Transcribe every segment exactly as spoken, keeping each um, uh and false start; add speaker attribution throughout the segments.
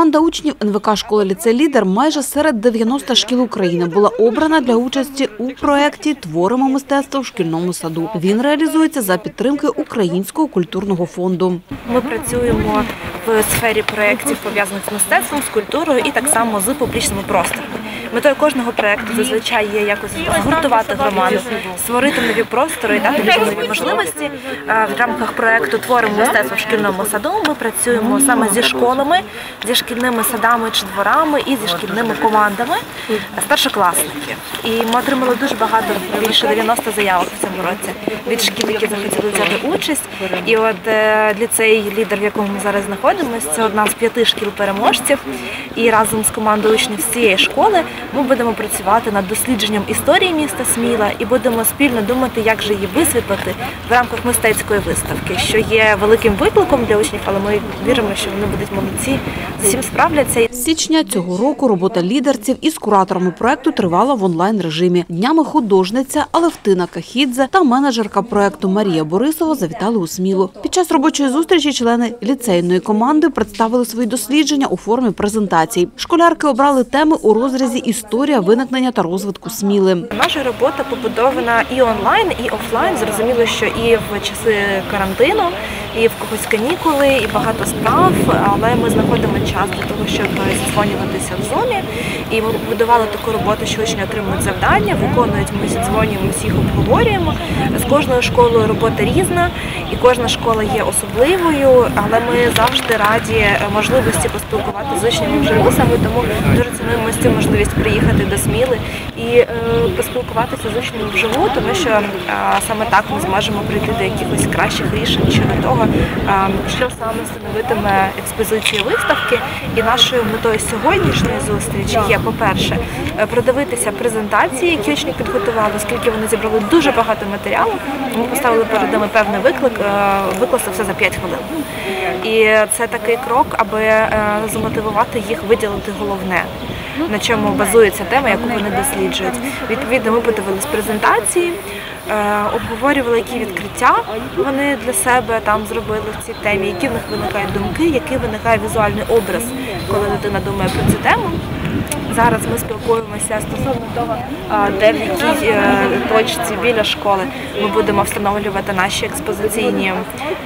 Speaker 1: Команда учнів ен ве ка «Школа-ліцей Лідер» майже серед дев'яноста шкіл України була обрана для участі у проєкті «Творимо мистецтво в шкільному саду». Він реалізується за підтримки Українського культурного фонду.
Speaker 2: Ми працюємо в сфері проєктів, пов'язаних з мистецтвом, з культурою і так само з публічними просторами. Метою кожного проєкту зазвичай є якось згуртувати громаду, створити нові простори і дати людям нові можливості. В рамках проєкту «Творимо мистецтво в шкільному саду» ми працюємо саме зі школами, зі шкільними садами чи дворами і зі шкільними командами старшокласників. І ми отримали дуже багато, більше дев'яноста заявок в цьому році від шкіл, які захотіли взяти участь. І от ліцей «Лідер», в якому ми зараз знаходимося, це одна з п'яти шкіл-переможців. І разом з командою учнів з цієї школи ми будемо працювати над дослідженням історії міста Сміла і будемо спільно думати, як же її висвітлити в рамках мистецької виставки, що є великим викликом для учнів, але ми віримо, що вони будуть молодці, з усім справляться.
Speaker 1: З січня цього року робота лідерців із кураторами проєкту тривала в онлайн-режимі. Днями художниця Алевтина Кахідзе та менеджерка проєкту Марія Борисова завітали у Смілу. Під час робочої зустрічі члени ліцейної команди представили свої дослідження у формі презентацій. Школярки обрали теми у розрізі «Історія виникнення та розвитку Сміли».
Speaker 2: Наша робота побудована і онлайн, і офлайн. Зрозуміло, що і в часи карантину, і в когось канікули, і багато справ, але ми знаходимо час для того, щоб зідзвонюватися в Зумі. І ми побудували таку роботу, що учні отримують завдання, виконують, ми зідзвонюємо, всіх обговорюємо. З кожною школою робота різна, і кожна школа є особливою, але ми завжди раді можливості поспілкуватися з учнями вживу, саме тому дуже цінуємо цю можливість приїхати до Сміли і е, поспілкуватися з учнями вживу, тому що е, саме так ми зможемо прийти до якихось кращих рішень щодо того, е, що саме становитиме експозицію виставки. І нашою метою сьогоднішньої зустрічі є, по-перше, продивитися презентації, які учні підготували, оскільки вони зібрали дуже багато матеріалу. Ми поставили перед ними певний виклик, е, викласти все за п'ять хвилин. І це такий крок, аби е, замотивувати їх виділити головне, на чому базується тема, яку вони досліджують. Відповідно, ми подивилися презентації, обговорювали, які відкриття вони для себе там зробили в цій темі, які в них виникають думки, який виникає візуальний образ, коли дитина думає про цю тему. Зараз ми спілкуємося стосовно того, де в якій точці біля школи ми будемо встановлювати наші експозиційні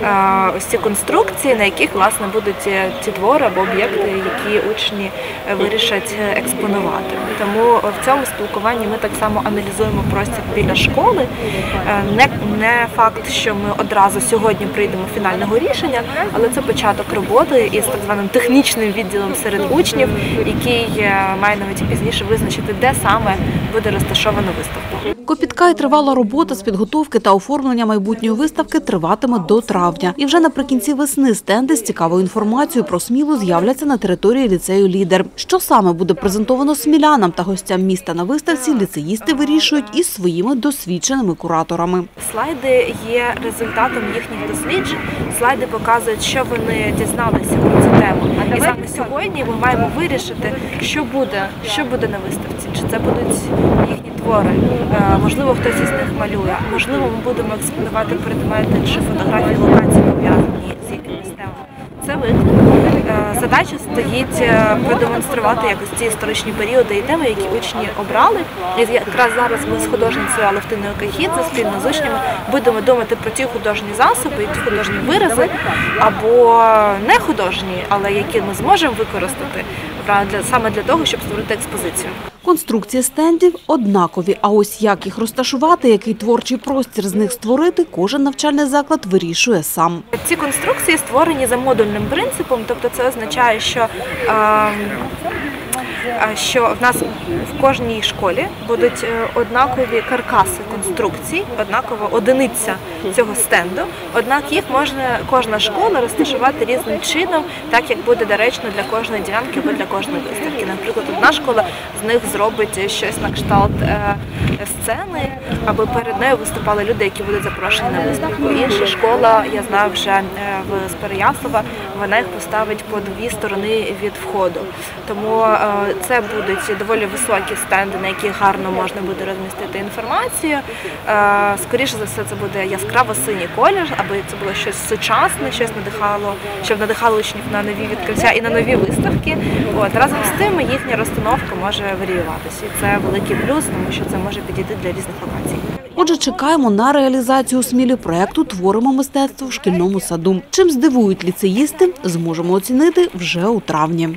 Speaker 2: ось ці конструкції, на яких, власне, будуть ті твори або об'єкти, які учні вирішать експонувати. Тому в цьому спілкуванні ми так само аналізуємо простір біля школи. Не, не факт, що ми одразу сьогодні прийдемо до фінального рішення, але це початок роботи із так званим технічним відділом серед учнів, який має навіть пізніше визначити, де саме буде розташована виставка.
Speaker 1: Копітка і тривала робота з підготовки та оформлення майбутньої виставки триватиме до травня. І вже наприкінці весни стенди з цікавою інформацією про Смілу з'являться на території ліцею «Лідер». Що саме буде презентовано смілянам та гостям міста на виставці, ліцеїсти вирішують із своїми досвідченими кураторами.
Speaker 2: Слайди є результатом їхніх досліджень. Слайди показують, що вони дізналися про цю тему. І саме сьогодні ми маємо вирішити, що буде, що буде на виставці. Чи це будуть їхні твори, можливо, хтось із них малює, можливо, ми будемо експонувати предмети чи фотографії локацій, пов'язані з якимось темами. Це виклик. Задача стоїть продемонструвати якось ці історичні періоди і теми, які учні обрали. І якраз зараз ми з художницею Алевтиною Кахідзе спільно з учнями будемо думати про ті художні засоби, ті художні вирази, або не художні, але які ми зможемо використати саме для того, щоб створити експозицію.
Speaker 1: Конструкції стендів однакові, а ось як їх розташувати, який творчий простір з них створити, кожен навчальний заклад вирішує сам.
Speaker 2: Ці конструкції створені за модульним принципом, тобто це означає, що е що в нас в кожній школі будуть однакові каркаси конструкцій, однакова одиниця цього стенду, однак їх можна кожна школа розташувати різним чином, так як буде доречно для кожної ділянки або для кожної виставки. Наприклад, одна школа з них зробить щось на кшталт сцени, аби перед нею виступали люди, які будуть запрошені на виставку. Інша школа, я знаю вже з Переяслава, вона їх поставить по дві сторони від входу. Тому е, це будуть доволі високі стенди, на яких гарно можна буде розмістити інформацію. Е, скоріше за все, це буде яскраво синій колір, аби це було щось сучасне, щось надихало, щоб надихало учнів на нові відкриття і на нові виставки. От разом з тим їхня розстановка може варіюватися. І це великий плюс, тому що це може підійти для різних локацій.
Speaker 1: Отже, чекаємо на реалізацію у Смілі проєкту «Творимо мистецтво в шкільному саду». Чим здивують ліцеїсти, зможемо оцінити вже у травні.